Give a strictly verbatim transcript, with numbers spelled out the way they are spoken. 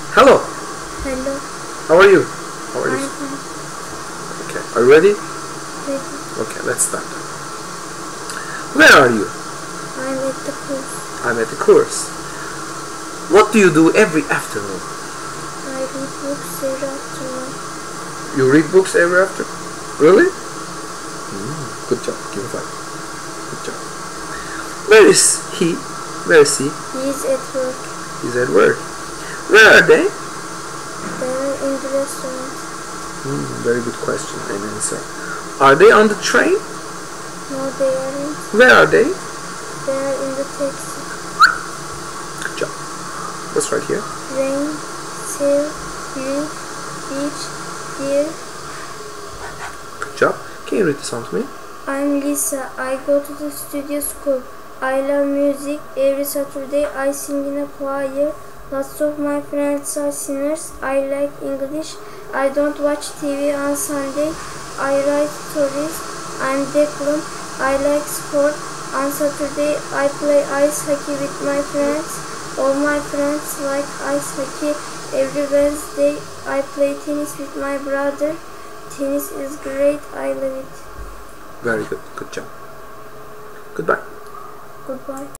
Hello. Hello. How are you? How are you? I'm fine. Okay. Are you ready? Ready. Okay, let's start. Where are you? I'm at the course. I'm at the course. What do you do every afternoon? I read books every afternoon. You read books every afternoon? Really? Mm, good job. Give a five. Good job. Where is he? Where is he? He's at work. He's at work. Where are they? They're in the restaurant. Mm, very good question and answer. Are they on the train? No, they aren't. Where are they? They're in the taxi. Good job. What's right here? Rain, sail, reef, beach, deer. Good job. Can you read the song to me? I'm Lisa. I go to the studio school. I love music. Every Saturday I sing in a choir. Lots of my friends are singers. I like English. I don't watch T V on Sunday. I write stories. I'm Declan. I like sport. On Saturday I play ice hockey with my friends. All my friends like ice hockey. Every Wednesday I play tennis with my brother. Tennis is great. I love it. Very good. Good job. Goodbye. Goodbye.